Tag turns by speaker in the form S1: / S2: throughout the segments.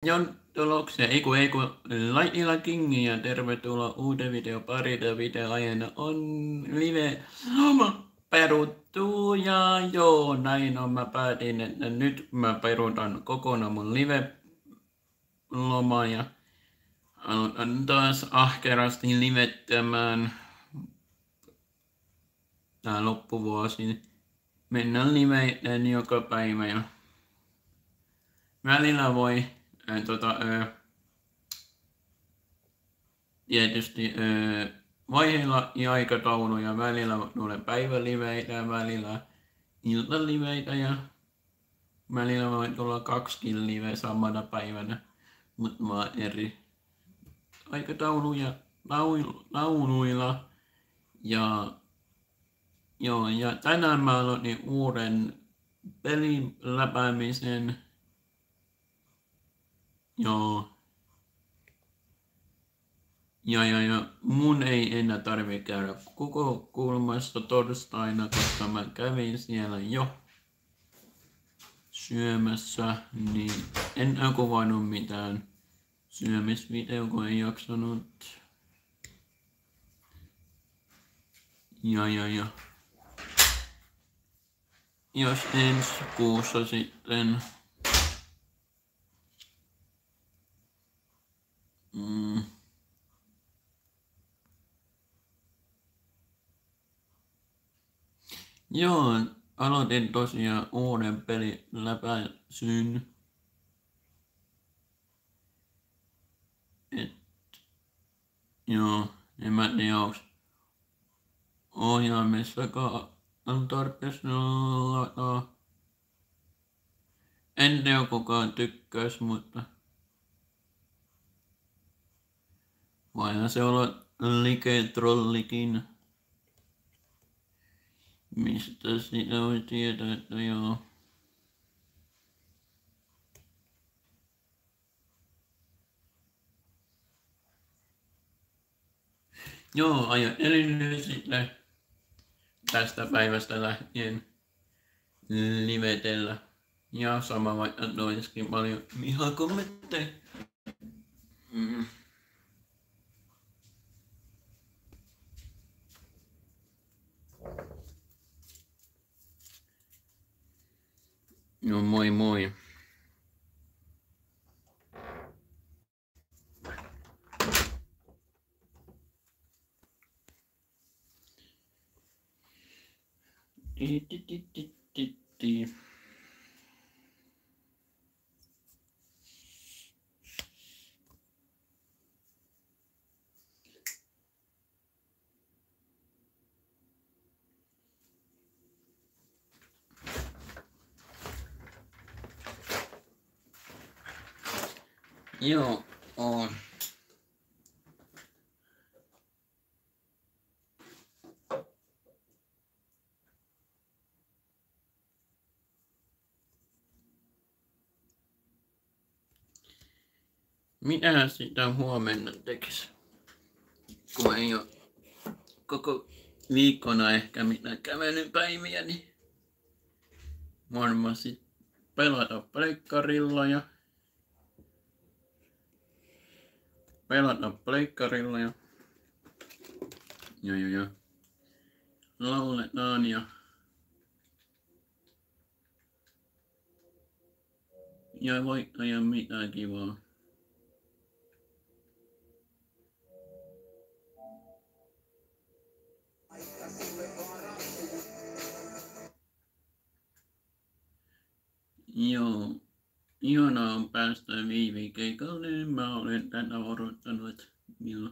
S1: Jon tuloksia, ei kun Laitila Kingi ja tervetuloa uuden video parille. Videoajana on live loma peruttu ja joo, näin on. Mä päätin, että nyt mä peruutan kokonaan mun live loma ja aloitan taas ahkerasti livettämään tää loppuvuosi. Mennään livettämään joka päivä ja välillä voi tietysti vaiheilla ja aikatauluja, välillä tulee päiväliveitä, välillä iltaliveitä ja välillä voi tulla 2 liveä samana päivänä, mutta mä eri aikatauluja lauluilla ja joo, ja tänään mä aloitin uuden pelin läpäämisen. Joo. Ja mun ei enää tarvi käydä koko kulmassa torstaina, koska mä kävin siellä jo syömässä, niin en kuvannut mitään syömisvideo, kun ei jaksanut. Ja. Jos ensi kuussa sitten joo, aloitin tosiaan uuden pelin läpäisyn. Joo, en mä tiedä onks ohjaamissakaan on tarpeeksi lataa. En tiedä kukaan tykkäis, mutta voihan se olla like-trollikin. Mistä sitä voi tietää, että joo. Joo, ajattelin nyt sitten tästä päivästä lähtien livetellä. Ja sama vaikka toiskin paljon vihakommentteja. No moi moi. Joo, on. Mitä sitä huomenna tekis? Kun ei oo koko viikkona ehkä mitään kävelypäiviä, niin varmasti pelata pleikkarilla ja ja lauletaan ja vaikka ja mitä kivaa. Joo, ihanaa on päästä viivikeikalle. Mä olen tänä odottanut milloin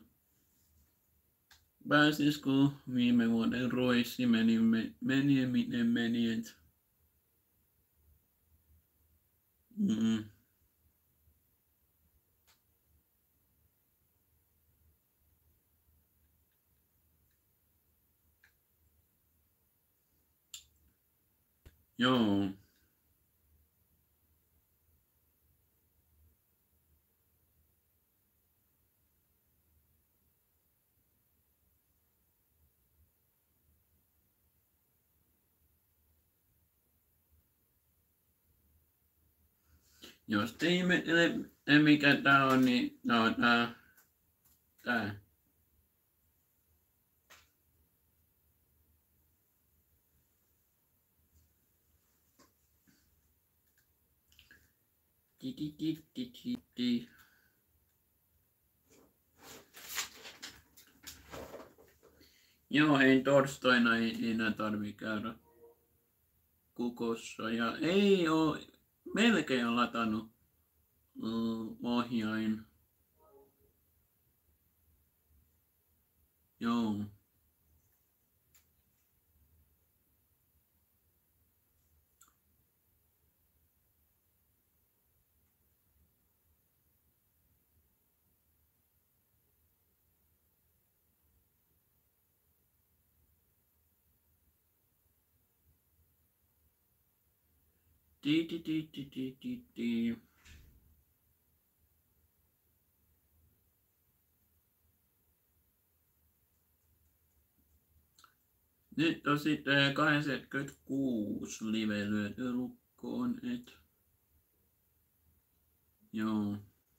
S1: pääsis, kun viime vuoden Ruissi meni miten meni, et joo. Jos te ihmettelee mikä tää on, niin no tää. Joo, ei torstaina ei enää tarvi käydä kukossa. Ja ei oo melkein latannut ohjain. Joo. Ti. Nyt on sitten 86 live lyöty lukkoon, et. Joo.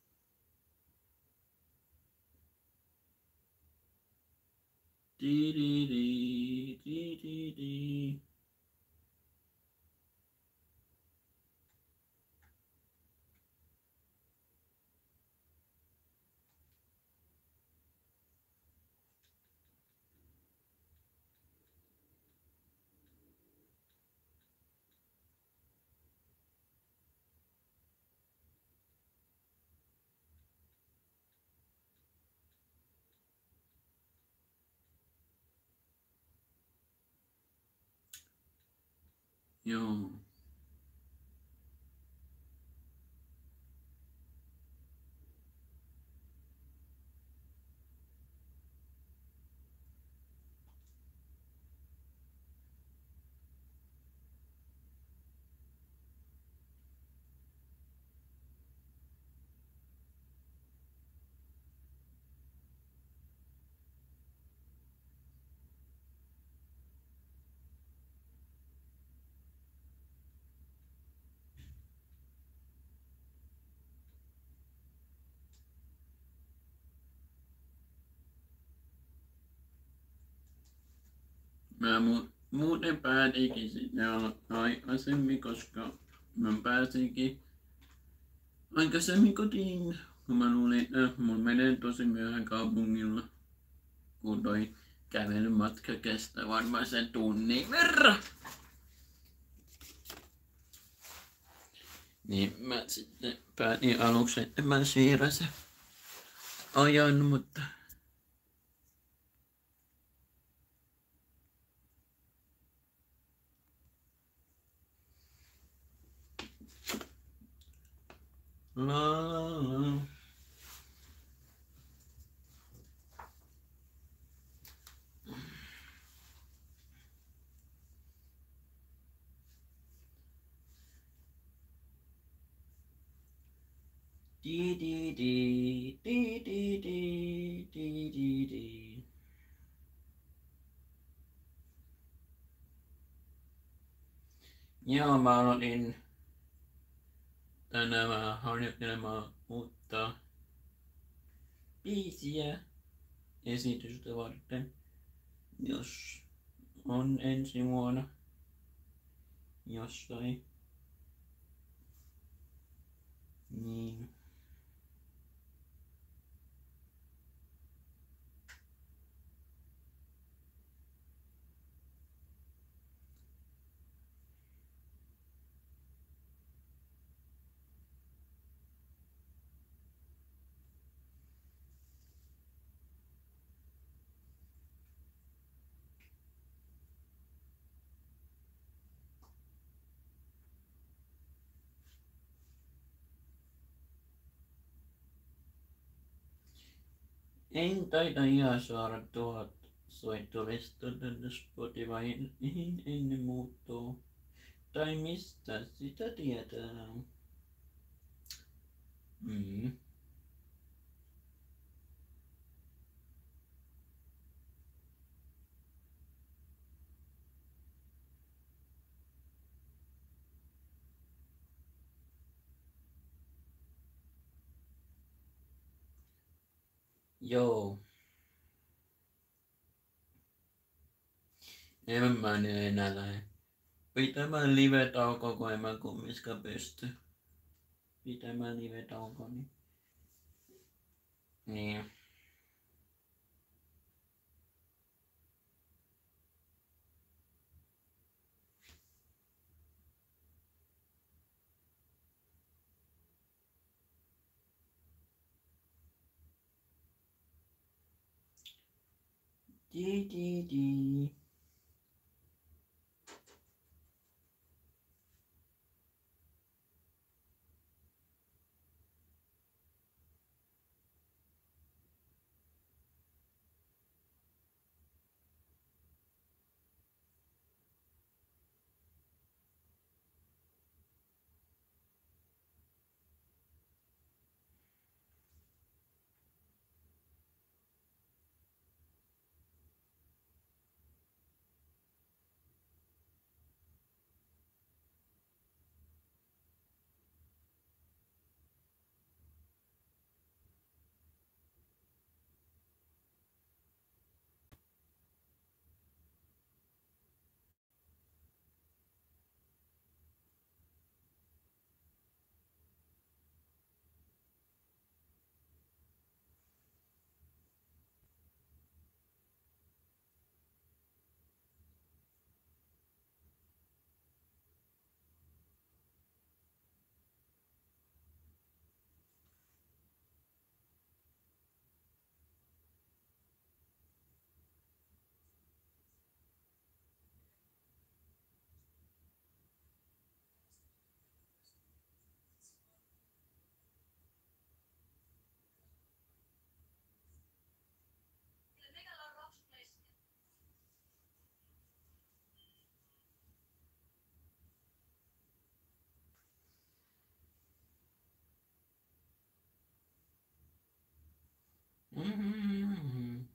S1: Ti. Joo. Mä muuten päätinkin sinne aikaisemmin, koska mä pääsinkin aikaisemmin kotiin. Kun mä luulin, että mun menee tosi myöhään kaupungilla, kun toi kävelymatka kestää varmaan sen tunnin verran. Niin mä sitten päätin aluksi, että mä siirrän sen ajan, mutta la. Di. Joo, mä aloitin tänään vähän harjoittelemaan uutta biisiä esitystä varten, jos on ensi vuonna jossain. Niin. En taida ihan saada 1000 soittolista tänne Spotifyin ennen muuttoa. Tai mistä sitä tietää? Mm. Joo. En mä nyt enää lähde pitämään live-taukoa, kun en mä kumminkaan pysty pitämään live-taukoa. Niin. Di. Mm-hmm.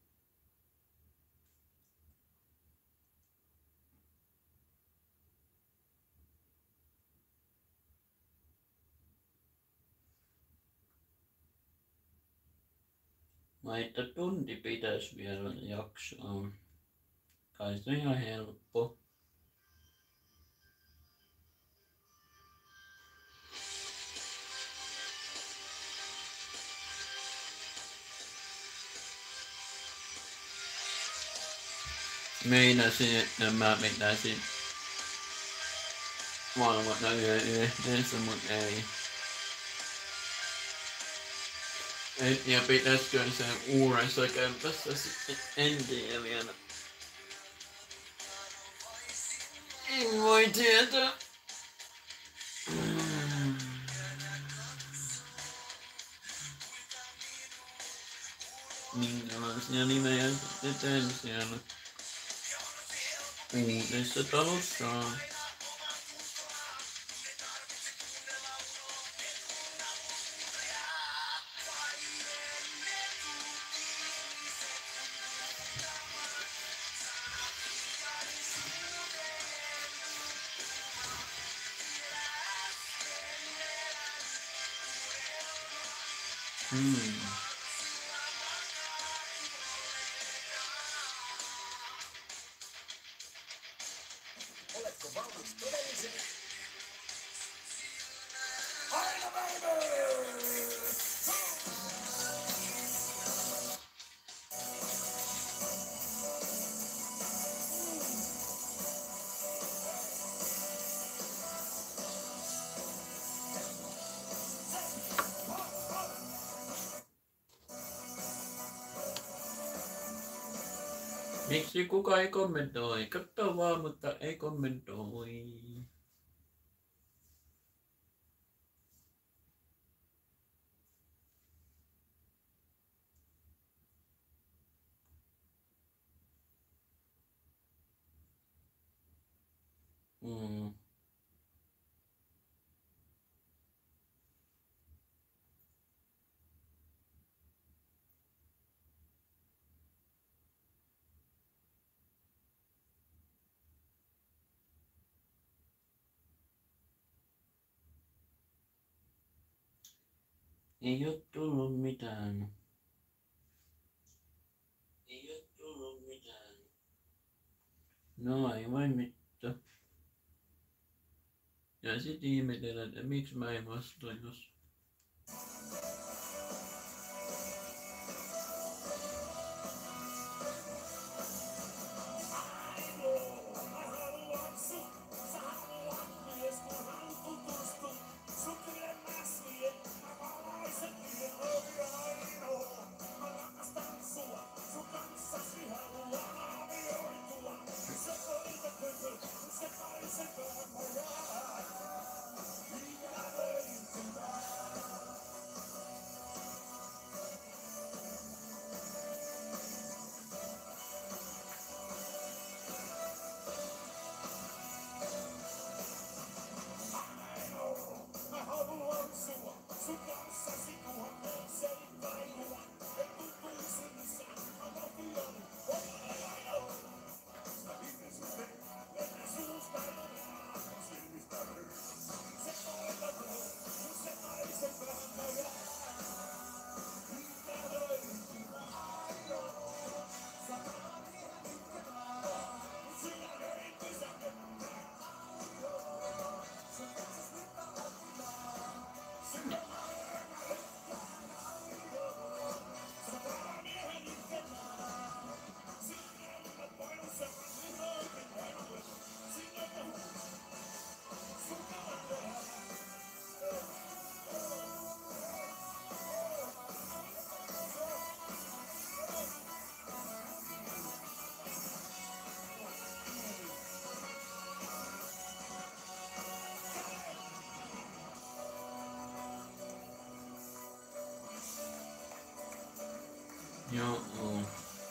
S1: Mä että tunti pitäis vielä jaksoa. Kai se on ihan helppo. Meinasin, että mä pitäisin valvota yhdessä, mut ei. En tiedä, pitäisikö se uudessa kämpässä sitten, en tiedä vielä. En voi tietää. Minkälaisia nimejä sitten teen siellä uudessa talossa.
S2: Oletko valmis todelliseen? Aina baby!
S1: Miksi kuka ei kommentoi? Katsoo vaan, mutta ei kommentoi. Ei oo tullut mitään. No ei voi mitään. Ja sit ihmetellä, että miksi mä en vastaa, jos... Joo.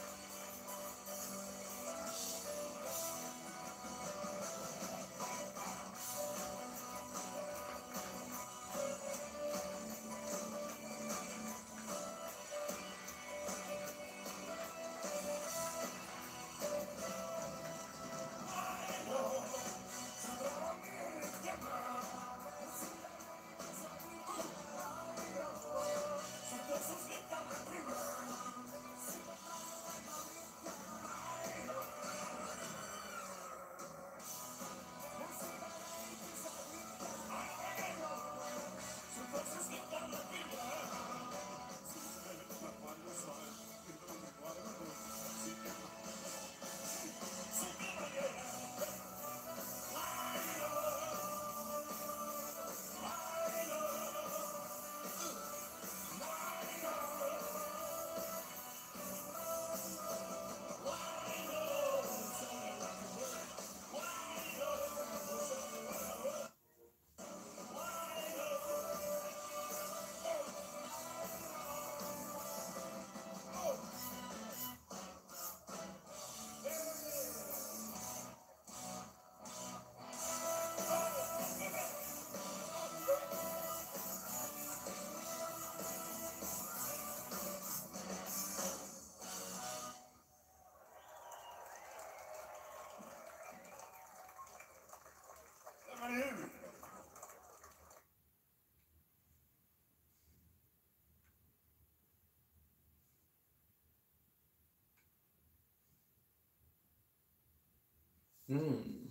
S1: Mm.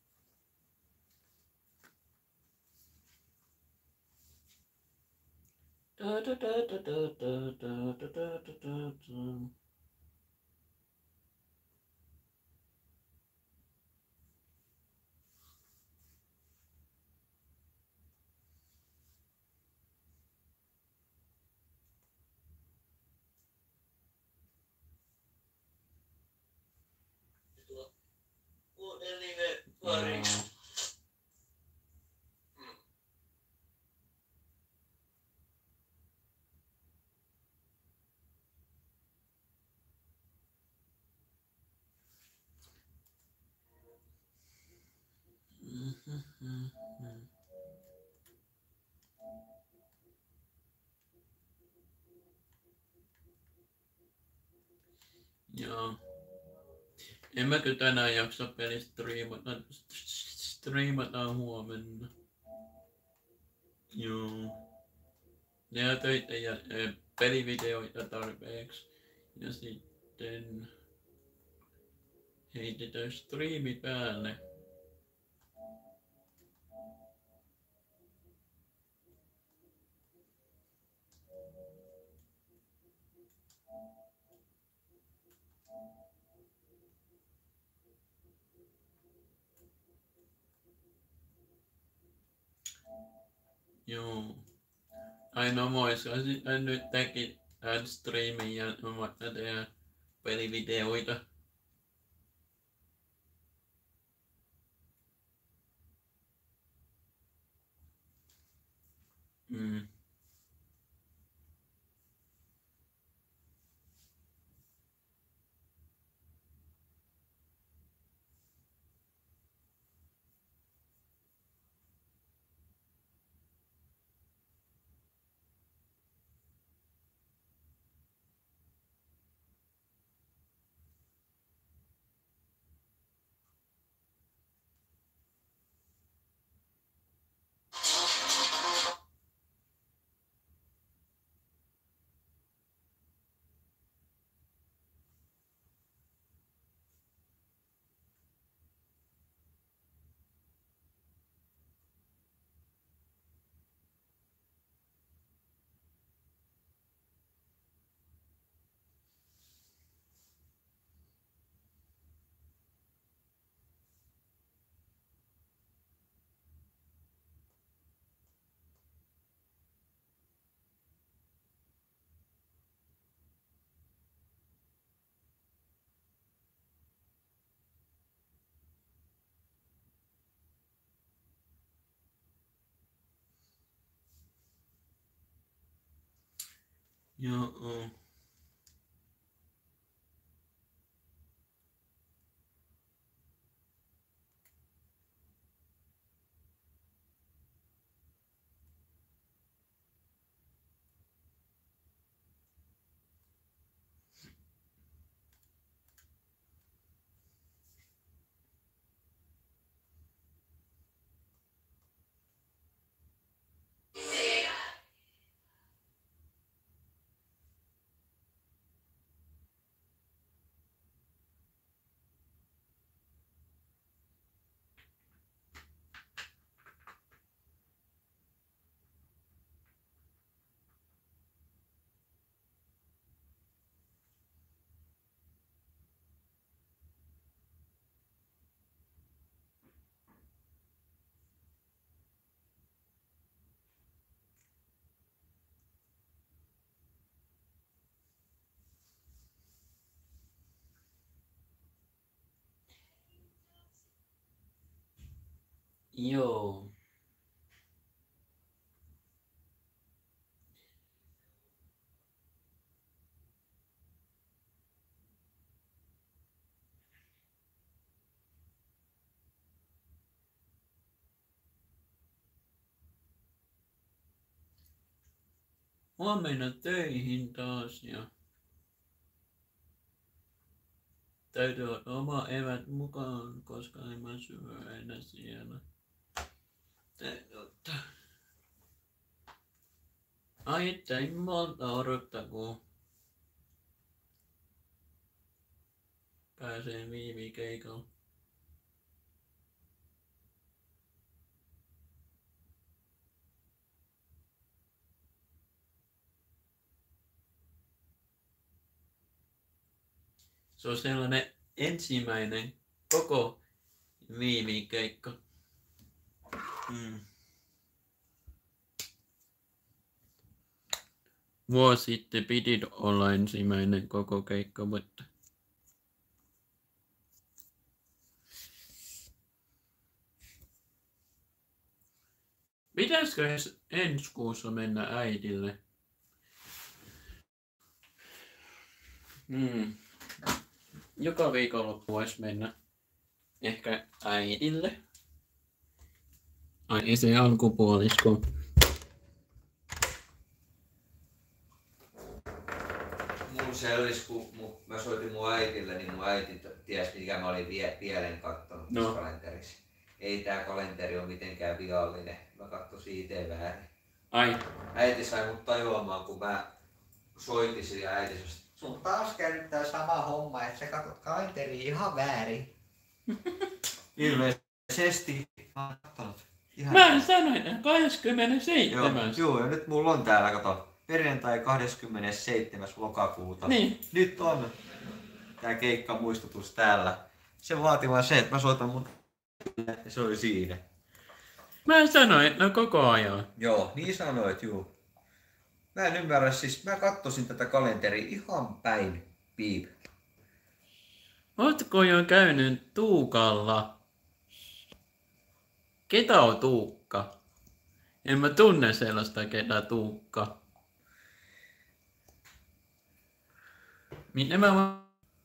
S1: Joo. En mäkö tänään jaksa pelistriimata. Striimataan huomenna. Joo. Ja töitä ja pelivideoita tarpeeksi. Ja sitten Heitetään striimi päälle. Joo. Ainoa muistaisin nyt teki tämän striimin ja vaikka tehdä pelivideoita. Mm. Joo. Joo. Huomenna töihin taas ja täytyy ottaa oma evät mukaan, koska en mä syö enää siellä. Täytyy ottaa. Ai että ei monta odottaa, kun pääsee viivikeikalle. Se on sellainen ensimmäinen koko viivikeikka. Vuosi sitten piti olla ensimmäinen koko keikka, mutta pitäisikö ensi kuussa mennä äidille? Joka viikonloppu voisi mennä ehkä äidille. Ai se alkupuolisko.
S3: Mun selvisi, kun mä soitin mun äitille, niin mun äiti tiesi, mikä mä olin pielen kattonut tässä kalenterissa. Ei tää kalenteri ole mitenkään viallinen. Mä katsoin itse väärin.
S1: Ai.
S3: Äiti sai mut tajuamaan, kun mä soitin ja äiti Sun taas käynyt tää sama homma, että sä katsot kalenteria ihan väärin. Ilmeisesti. Mä oon kattonut ihan
S1: Mä
S3: väärin.
S1: sanoin, että 27.
S3: Joo, ja nyt mulla on täällä, kato, perjantai 27. lokakuuta.
S1: Niin.
S3: Nyt on tää keikkamuistutus täällä. Se vaatii vaan se, että mä soitan mun ja se oli siinä.
S1: Mä sanoin, no koko ajan.
S3: Joo, niin sanoit, juu. Mä en ymmärrä, siis mä kattosin tätä kalenteria ihan päin piip.
S1: Ootko jo käynyt Tuukalla? Ketä on Tuukka? En mä tunne sellaista ketä Tuukka. Minne mä...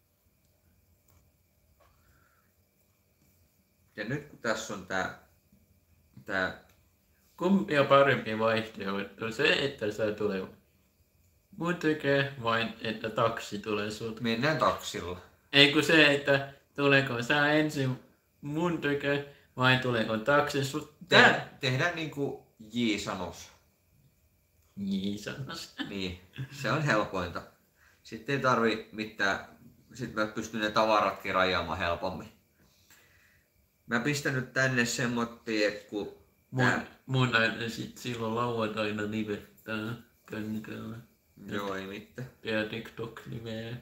S3: Ja nyt kun tässä on tää
S1: Kumpi on parempi vaihtoehto? Se, että sä tulee mun tykö, vai että taksi tulee sut?
S3: mennään taksilla.
S1: Ei kun se, että tuleeko sä ensin mun tykö, vai tuleeko taksi sut?
S3: Tehdään niinku J sanos.
S1: Jiisanas.
S3: Niin, se on helpointa. Sitten ei tarvi mitään, sitten mä pystyn ne tavaratkin rajaamaan helpommin. Mä pistän nyt tänne semmoittiin, että kun
S1: Mun näyttää sit silloin lauantaina livettää kännykällä.
S3: joo, ei mitään.
S1: Ja TikTok-liveä.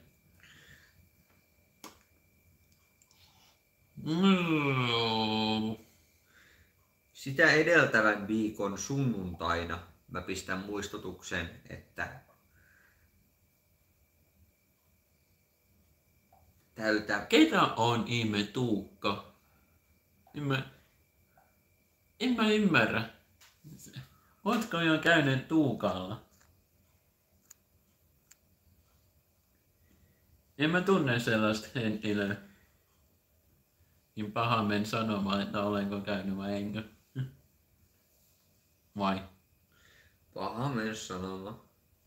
S3: Sitä edeltävän viikon sunnuntaina mä pistän muistutuksen, että täytä.
S1: Ketä on ihme Tuukka? En mä ymmärrä. Ootko jo käynyt Tuukalla? En mä tunne sellaista henkilöä. Niin paha men sanomaan, että olenko käynyt vai enkö. Vai?
S3: Paha mennä sanomaan.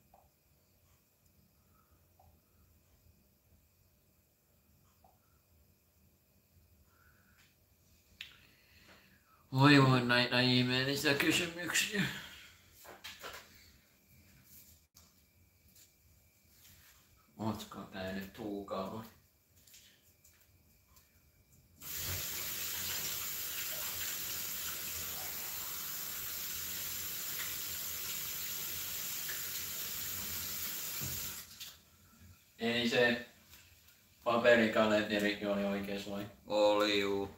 S1: Voi näitä ihmeellisiä kysymyksiä. Ootko käynyt Tuukalla? Ei se paperikalenteri oli oikees vai?
S3: Oli juu.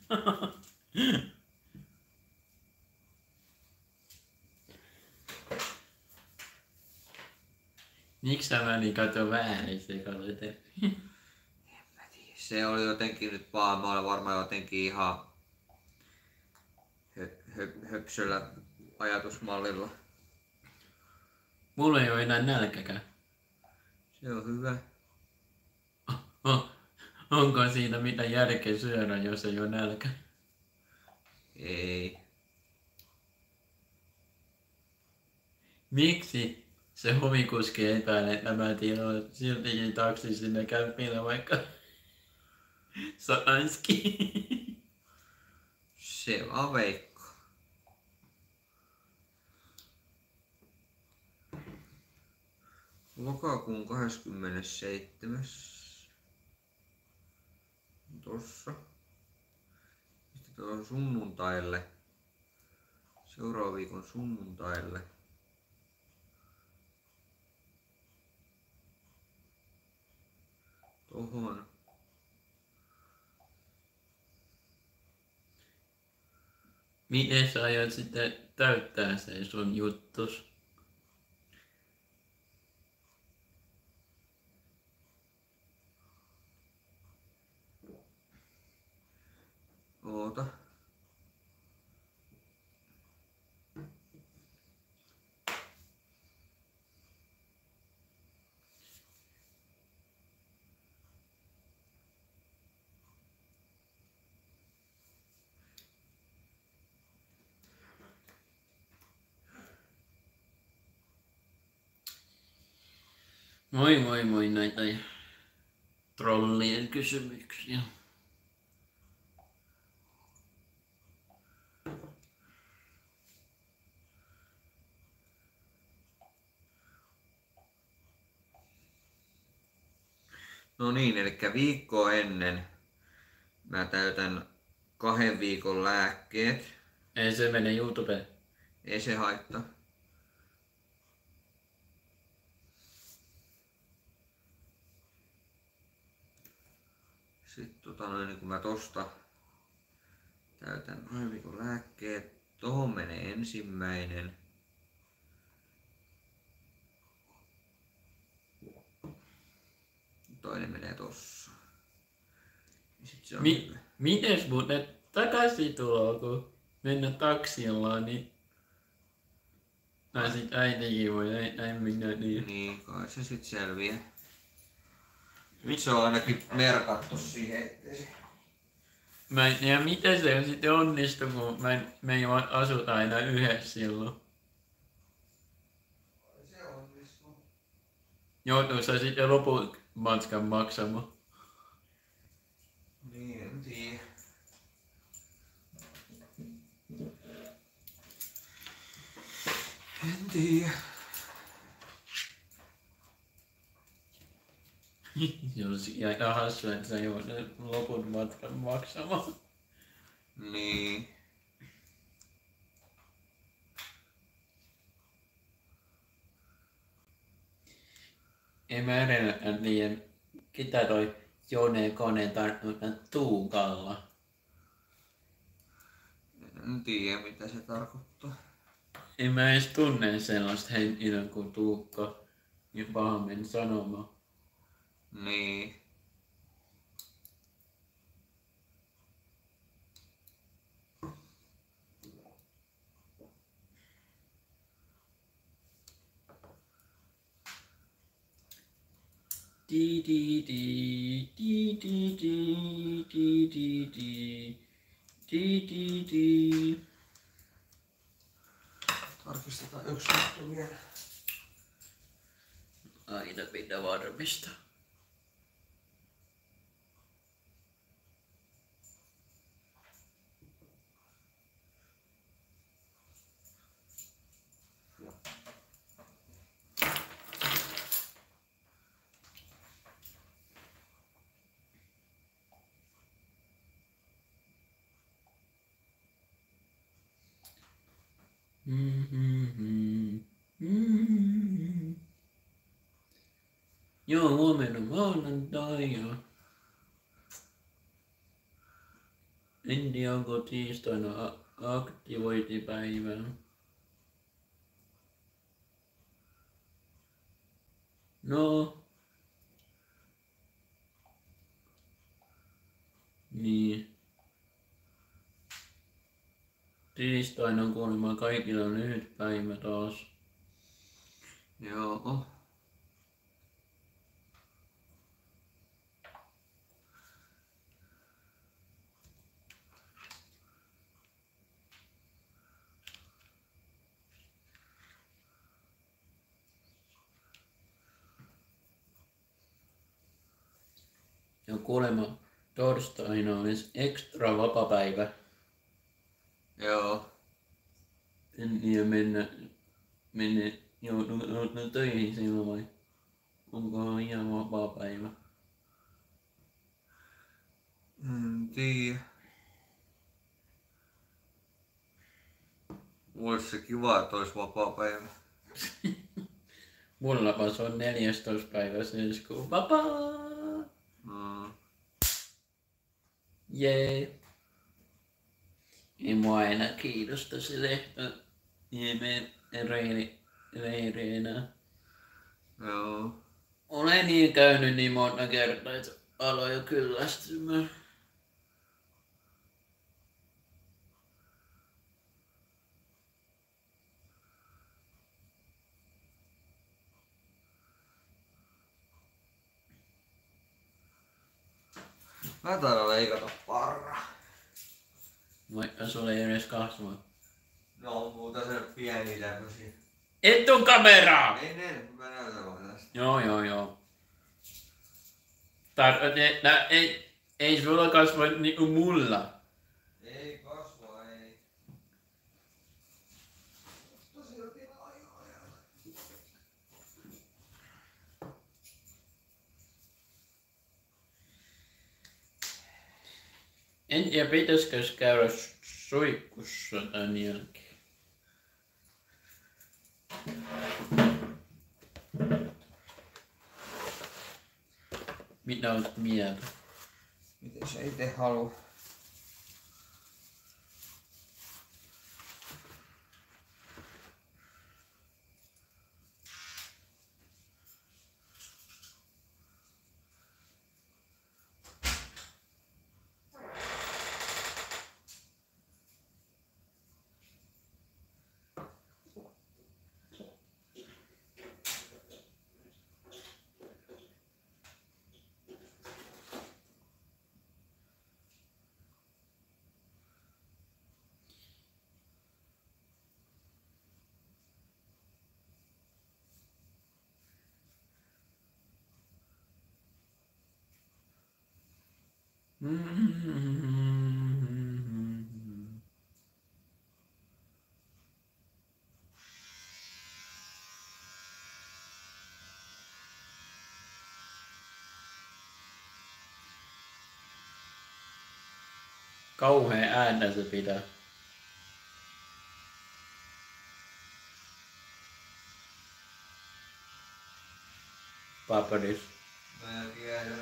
S1: Miksi sä meni kato väärin se kalenteri?
S3: Se oli jotenkin nyt vaan, mä olen varmaan jotenkin ihan höpsöllä ajatusmallilla.
S1: Mulla ei oo enää nälkäkään.
S3: Se on hyvä.
S1: Onko siinä mitään järkeä syödä, jos ei oo nälkä?
S3: Ei.
S1: Miksi se hovikuski epäilee, että mä tilaan siltikin taksi sinne kämpille, vaikka sanaiskin?
S3: Se vaan veikko. Lokakuun 27. Tossa. Sitten tuohon sunnuntaille. Seuraavan viikon sunnuntaille. Tohon.
S1: Miten sä aiot sitten täyttää se sun juttus?
S3: Oota.
S1: Moi näitä trollien kysymyksiä.
S3: No niin, eli viikkoa ennen mä täytän 2 viikon lääkkeet.
S1: Ei se mene YouTubeen.
S3: Ei se haittaa. Sitten niin kun mä tosta täytän 2 viikon lääkkeet, tohon menee ensimmäinen. Toinen menee tossa. Sitten se on
S1: Mites muuten takaisin tuloa, kun mennä taksilla, niin... Tai sit äitikin voi näin mennä niin.
S3: Niin, kai se sit selviää. Nyt se on ainakin merkattu siihen, ettei se...
S1: Mä en tiedä miten se sitten onnistuu, kun me ei vaan asuta aina yhdessä silloin.
S3: Se onnistuu.
S1: Joutuu sä sitten lopun matkan maksamaan.
S3: Niin, en tiedä. En tiedä.
S1: Se on aika hassua, että sä joudut lopun matkan maksamaan.
S3: Niin.
S1: En mä edelläkään tiedä, ketä toi Jone Kone tarkoittaa Tuukalla.
S3: En tiedä mitä se tarkoittaa.
S1: En mä edes tunne sellaista henkilöä kuin Tuukka, ja pahemmin sanomaan.
S3: Niin.
S1: Di di di di di di di di di di di.
S3: Tarkistetaan yksi juttu vielä.
S1: Aina pitää varmistaa. Joo, huomenna maanantai ja... En tiedä onko tiistaina aktivointipäivä. No. Niin. Tiistaina on kuulemma kaikilla lyhyt päivä taas.
S3: Joo.
S1: Ja kuulemma torstaina olisi ekstra vapapäivä.
S3: Joo.
S1: En tiedä mennä joudun töihin silloin vai onko ihan vapaapäivä?
S3: En tiedä. Ois se kiva, että ois vapaapäivä.
S1: Mullapa se on 14. päivä syyskuun vapaa. Jee. Ei mua enää kiinnosta se lehto. Ei mene reiri enää.
S3: Joo.
S1: Olen niin käynyt niin monta kertaa, että aloin jo kyllästymään.
S3: Mä taidan leikata parra.
S1: Vaikka sulla ei edes kasvaa.
S3: No, muuta se pieni tämmösiä.
S1: Etukameraa!
S3: Ei, mä näytän vaan tästä.
S1: Joo. Ei sulla kasva niinku mulla.
S3: Ei kasva, ei.
S1: En tiedä, pitäisikö käydä suihkussa tän jälkeen. Mitä olet mieltä?
S3: Miten sä ite haluu?
S1: Kauheen ääntä se pitää. Papadis.
S3: Mä tiedän.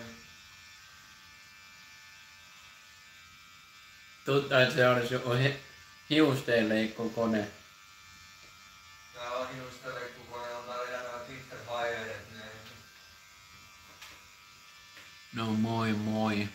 S1: Tuntuu, että se olisi joku hiusteenleikkokone.
S3: Tää on hiustenleikkukone, on täällä jätää pitkät haiveet näin.
S1: No moi moi.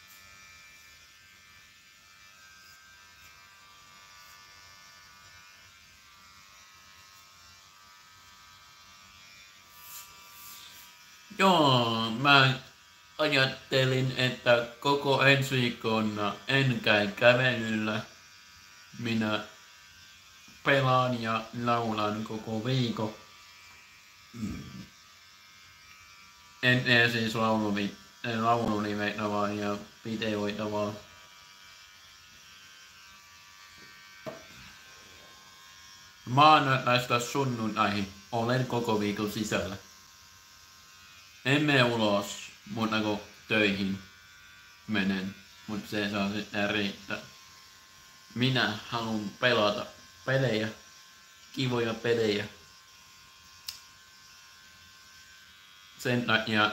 S1: Joo, mä ajattelin, että koko ensi viikonna en käy kävelyllä. Minä pelaan ja laulan koko viikon. En tee siis laululiveitä vaan ja videoita vaan. Maanantaista sunnuntaihin olen koko viikon sisällä. En mene ulos, muuta kuin töihin menen, mutta se saa sitten riittää. Minä haluan pelata pelejä, kivoja pelejä. Sen takia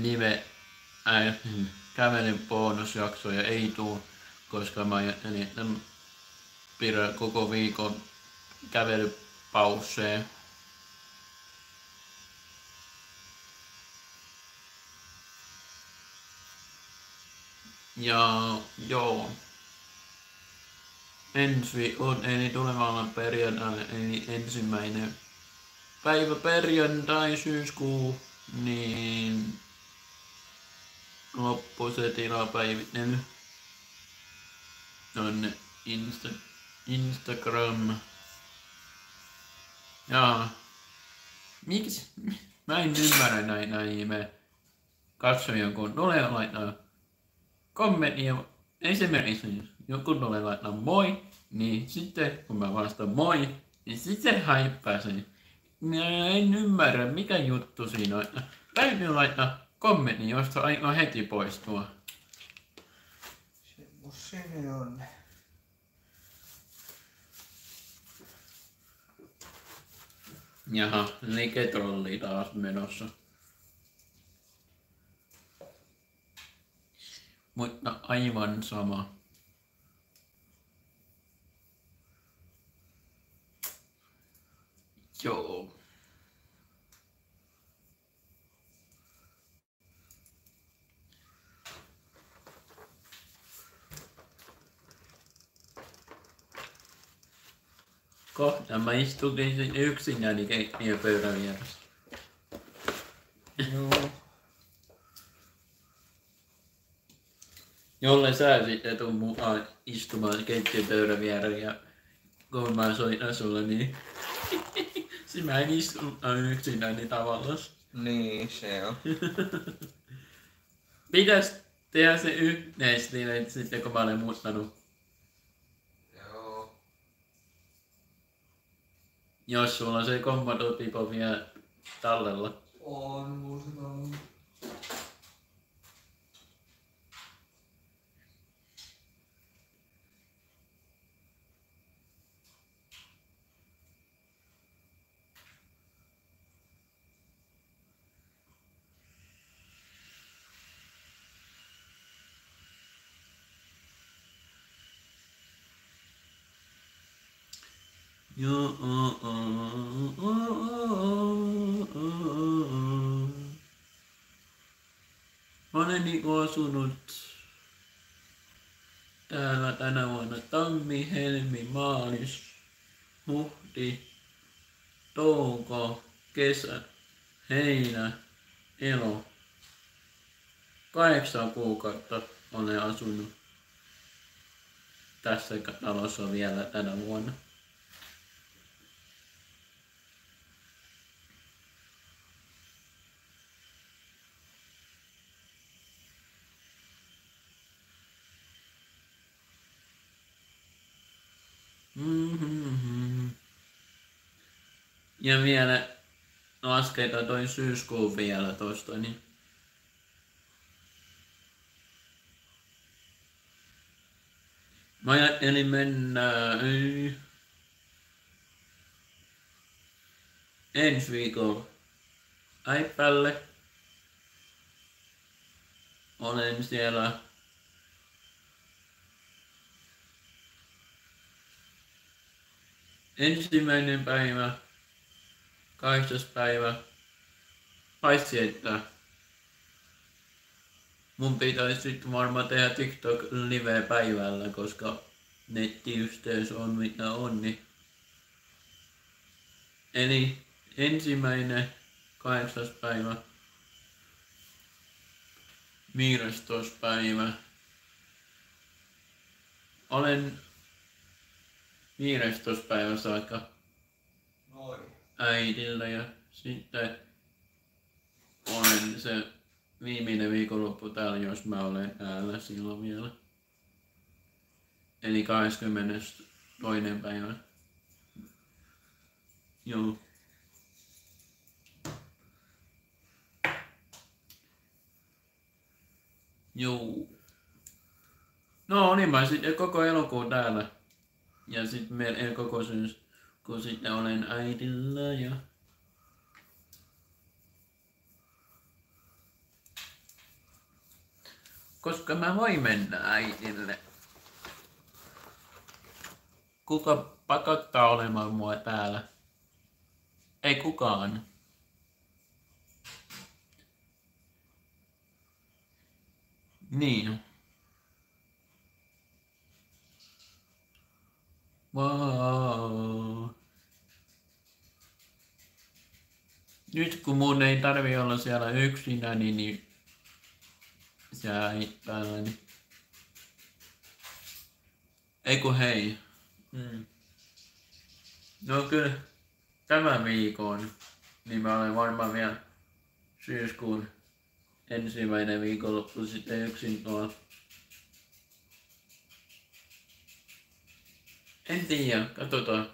S1: kävelyn bonusjaksoja ei tuu, koska mä ajattelin, että pidän koko viikon kävelypausseen. Ja joo. Ensi on eli tulevalla perjantaina eli 1. päivä perjantai syyskuu, niin loppu se tilapäivittely tonne Instagram. Ja miksi? Mä en ymmärrä näitä ihme katsojia, kun tulee laittaa kommenttia. Esimerkiksi joku tulee laittaa moi, niin sitten kun mä vastaan moi, niin sitten se haippaa sen. Minä en ymmärrä mikä juttu siinä on. Täytyy laittaa kommentti, josta aikoo heti poistua.
S3: Se on.
S1: Jaha, liiketrolli taas menossa. Mutta aivan sama. Joo. Kohta mä istutin yksinäni keittiöpöydän vieressä.
S3: Joo.
S1: Jolle sä sitten tuu mukaan istumaan keittiöpöydän viereen ja kun mä soitan sulle, niin mä en istu yksinäni tavallaan.
S3: Niin, se on.
S1: Pitäis tehdä se yhteistilet sitten kun mä olen muuttanut.
S3: Joo.
S1: Jos sulla on se Commodore vielä tallella.
S3: On mulla
S1: Joo, Mä olen niinku asunut täällä tänä vuonna tammi, helmi, maalis, huhti, touko, kesä, heinä, elo. 8 kuukautta olen asunut tässä talossa vielä tänä vuonna. Ja vielä laskeita toi syyskuun vielä tosta, niin mä ajattelin mennä ensi viikolla Äippälle. Olen siellä ensimmäinen päivä, 8. päivä, paitsi että mun pitäisi sit varmaan tehdä TikTok live päivällä, koska nettiyhteys on mitä on, niin. Eli ensimmäinen 8. päivä, 15. päivä. Olen 15. päivä saakka äidillä ja sitten olen se viimeinen viikonloppu täällä, jos mä olen täällä silloin vielä. Eli 22. päivä. Joo. Joo. No olin mä sitten koko elokuun täällä. Ja sitten meillä koko syyskuun sitten olen äidillä ja koska mä voin mennä äidille. Kuka pakottaa olemaan mua täällä? Ei kukaan. Niin. Wow. Nyt kun mun ei tarvi olla siellä yksinäni, niin siellä Äippäällä, niin. Ei kun hei. No kyllä tämän viikon, niin mä olen varmaan vielä syyskuun ensimmäinen viikonloppu sitten yksin tuolla. En tiedä, katsotaan.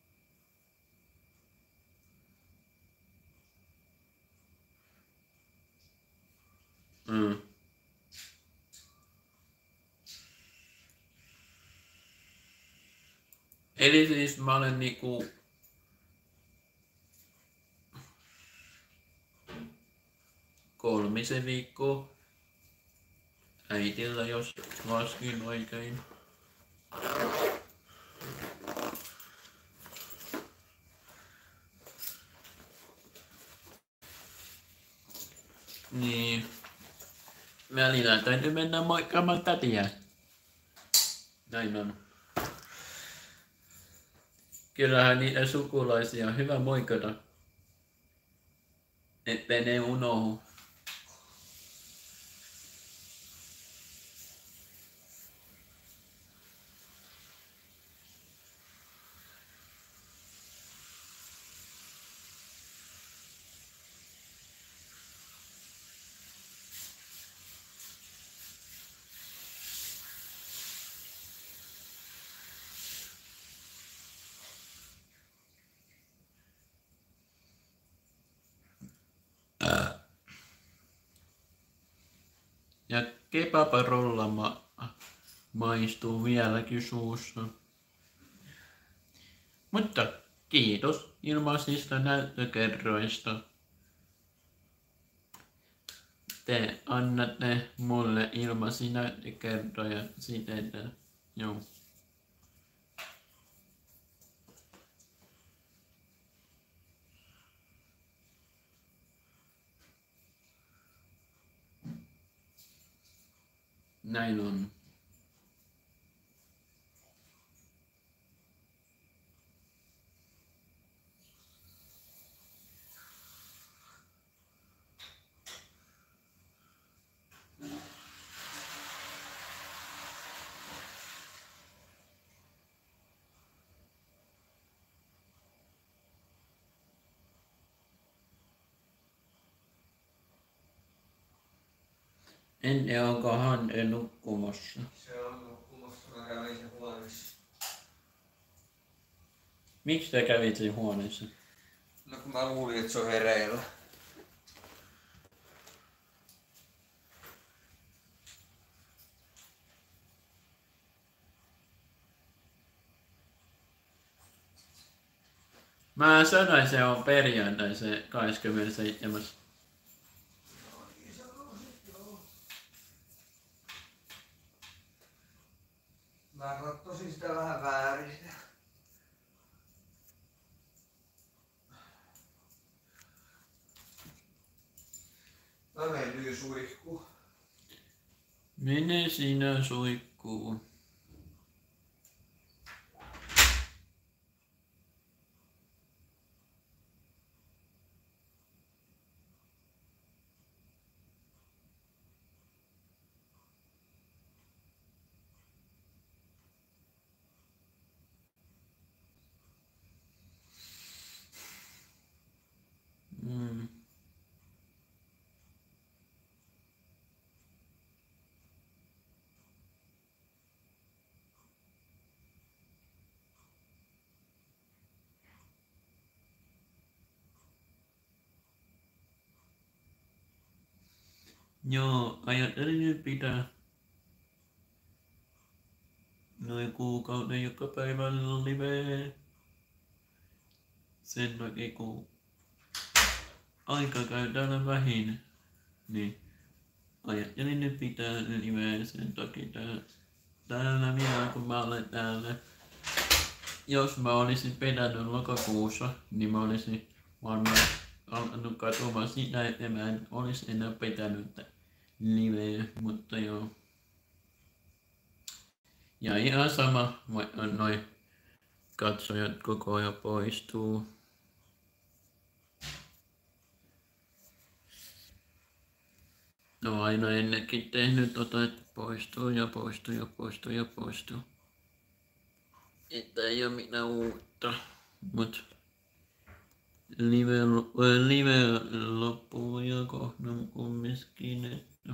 S1: Eli siis mä olen niinku kolmisen viikkoa äitillä, jos laskin oikein. Niin. Välillä täytyy mennä moikkaamaan tätiä. Näin on. Kyllähän niitä sukulaisia on hyvä moikata, ettei ne unohdu. Ja kebabarolla maistuu vieläkin suussa. Mutta kiitos ilmaisista näyttökerroista. Te annatte mulle ilmaisia näyttökertoja siten, joo. näin on. En tiedä, onko Hande nukkumassa.
S3: Se on nukkumassa, mä kävin sen huoneessa.
S1: Miksi te kävit siinä huoneessa?
S3: No kun mä luulin, että se on hereillä.
S1: Mä sanoin, se on perjantai se 27.
S3: Mä katsosin sitä vähän väärin. Mä menen nyt suihkuun.
S1: Mene sinä suihkuun. Joo, ajattelin nyt pitää noin kuukauden joka päivä live. Sen takia kun aika käy täällä vähin, niin ajattelin nyt pitää live sen takia täällä vielä kun mä olen täällä. Jos mä olisin pedannut lokakuussa, niin mä olisin varmaan alkanut katsomaan sitä, että mä en olisi enää pitänyt liveä, mutta joo. Ja ihan sama, vaikka noi katsojat koko ajan poistuu. No aina ennenkin tehnyt että poistuu ja poistuu ja poistuu ja poistuu. Että ei oo mitään uutta, mut live loppuu ja kohta kumminkin, että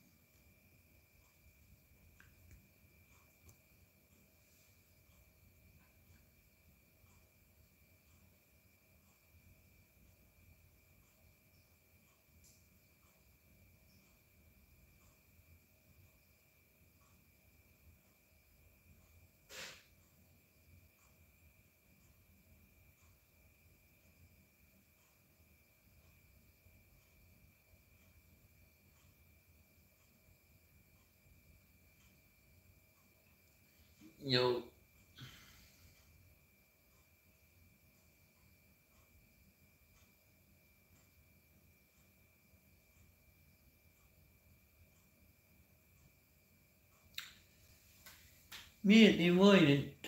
S1: joo. Mietin vain, että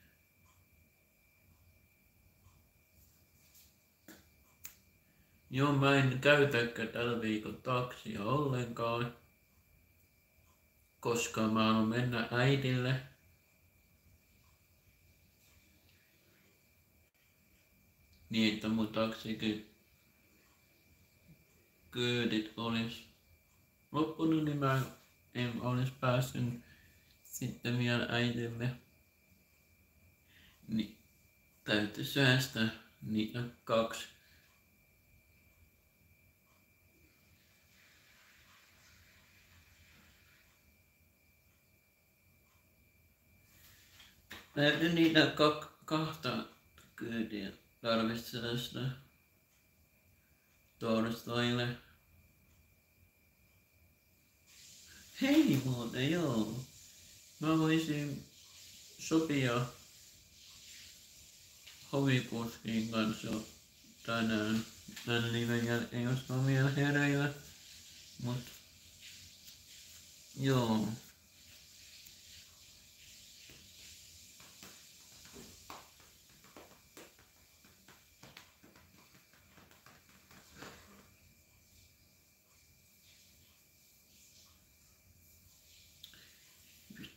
S1: joo, mä en käytäkään tällä viikolla taksia ollenkaan, koska mä haluan mennä äidille. Niin, että mun taksikyydit olis loppunut, niin mä en olis päässyt sitten vielä äidille. Niin täytyy säästää niitä 2. Täytyy niitä 2 kyytiä tarvitsee sitä torstaille. Hei muuten joo. Mä voisin sopia Hovipuskin kanssa tänään tän liven jälkeen, jos on vielä hereillä. Mut joo.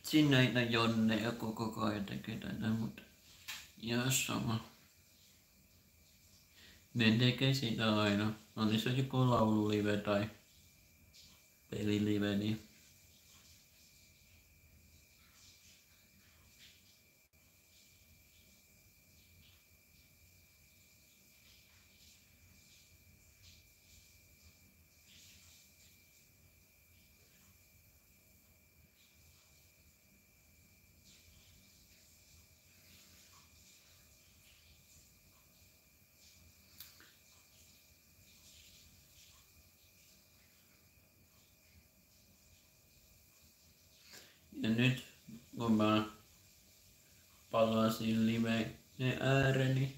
S1: Sinne ei näe Jonne ja koko ajan tekee tätä, mutta ihan sama. Ne tekee sitä aina. Oli se joku laululive tai pelilive, niin ja nyt kun mä palasin liveen ääreni,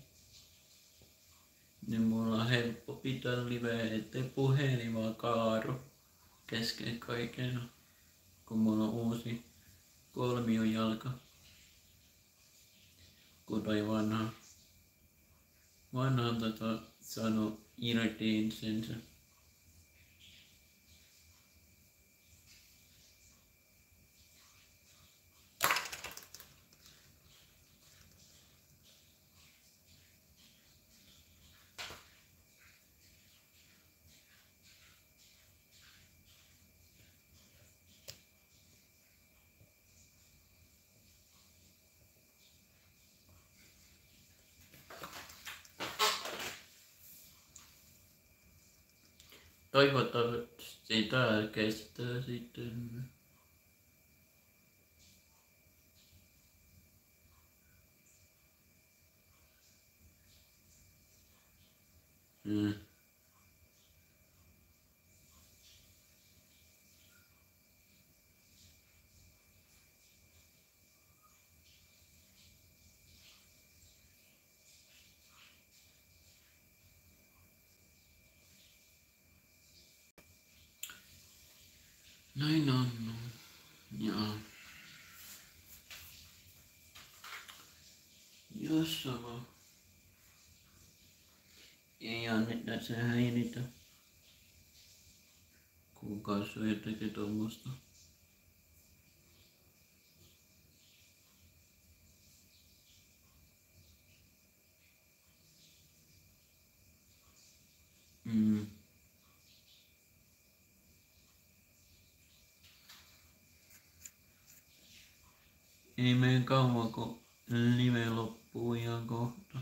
S1: niin mulla on helppo pitää liveä, ettei puhelin vaan kaadu kesken kaiken, kun mulla on uusi kolmiojalka, kun toi vanha sano irtiin sensä. Toivottavasti tää kestää sitten. Näin on. Joo. Jos sama. Ei anneta se häiritä. Kun kasvoja tekee tuommoista. Ei mene kauan kun live loppuu ihan kohta.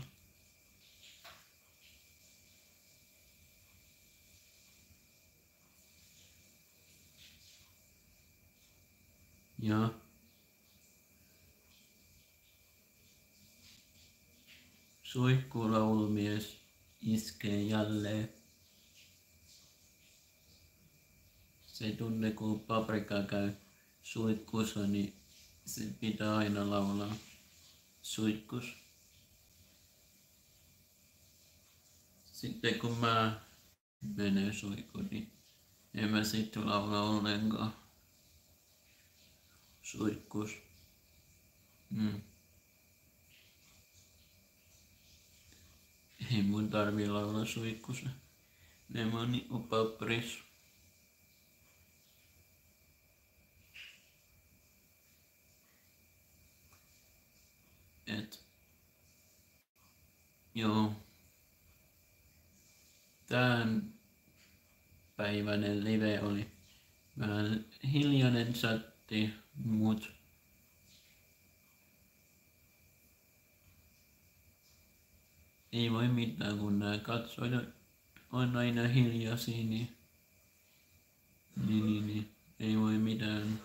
S1: Ja suihkulaulumies iskee jälleen. Se tunne kun Paprika käy suihkussa, niin se pitää aina laulaa suihkus. Sitten kun mä menen suihkuun, niin en mä sitten laula ollenkaan suihkus. Ei mun tarvii laulaa suihkussa. Ne mä oon niinku papperis. Joo. Tän päiväinen live oli vähän hiljainen chatti, mut ei voi mitään, kun nää katsojat on aina hiljaisia, niin ei voi mitään.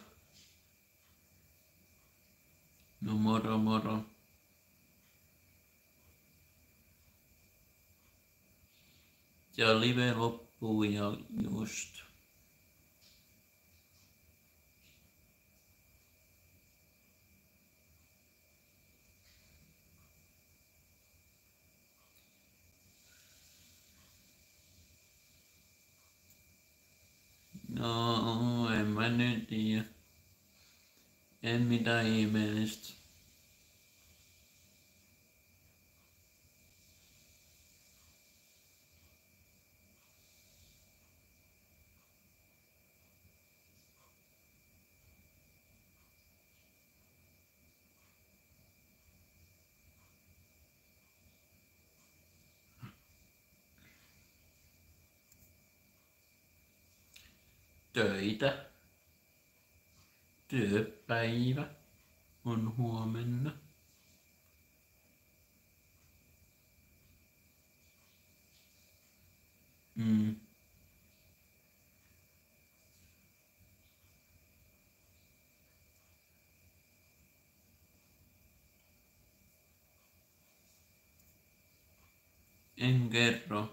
S1: No moro moro. Ja live loppuu ja just. No, en mä nyt tiedä. En mitään ihmeellistä. töitä. Työpäivä on huomenna. En kerro.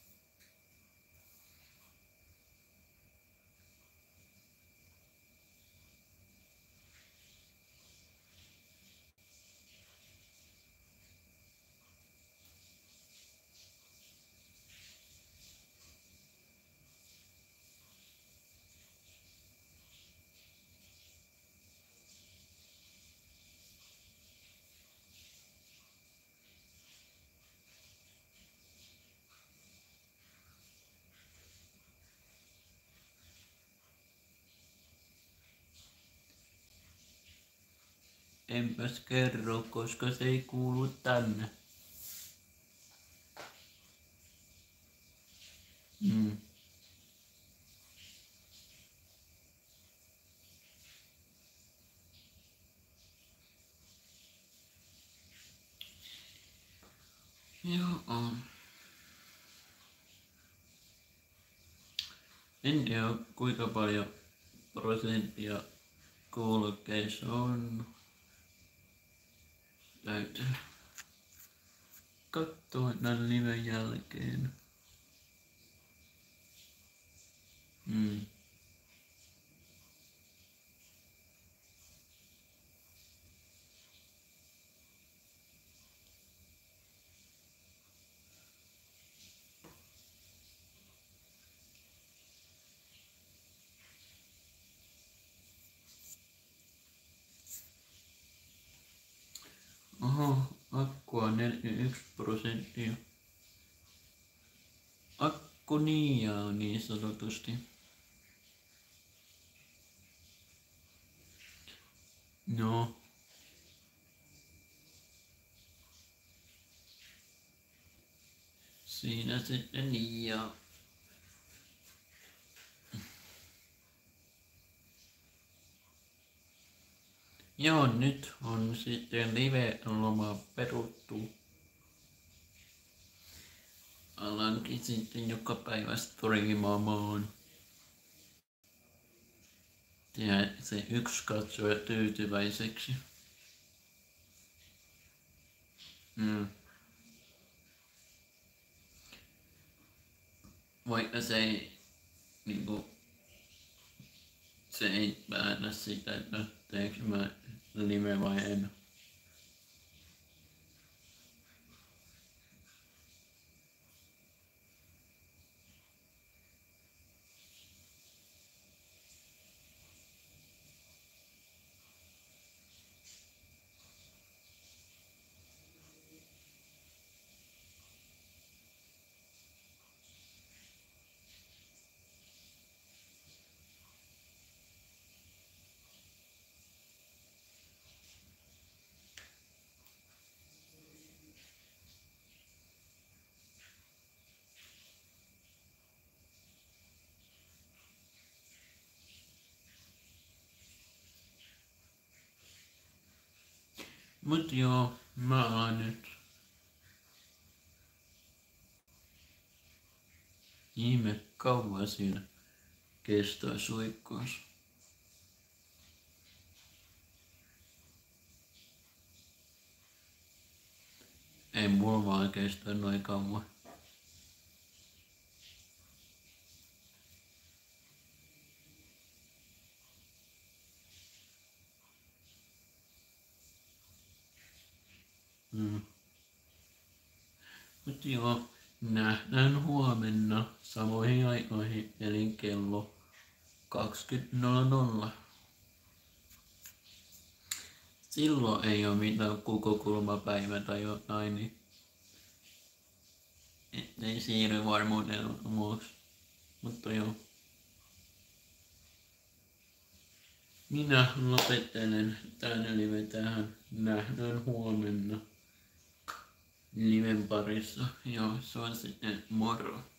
S1: Enpäs kerro, koska se ei kuulu tänne. Joo. En tiedä kuinka paljon prosenttia kuulokkeissa on. Täytyy katsoa tän liven jälkeen. Oho, akkua 41%. Akku niiaa niin sanotusti. No. Siinä sitten niiaa. Joo, nyt on sitten live-loma peruttu. Alankin sitten joka päivä striimaamaan. Ja se yksi katsoja tyytyväiseksi. Vaikka se ei se ei päätä sitä, että teekö mä live vai en. Mut joo, mä alan nyt. Ihme kauan siinä kestää suikkuus. Ei mulla vaan kestä noin kauan. Mut joo, nähdään huomenna samoihin aikoihin eli kello 20.00. Silloin ei oo mitään kukokulmapäivä tai jotain, niin ettei siirry varmuuden vuoksi. Mutta joo. Minä lopettelen tän live tähän. Nähdään huomenna liven parissa. Joo, se on sitten moro.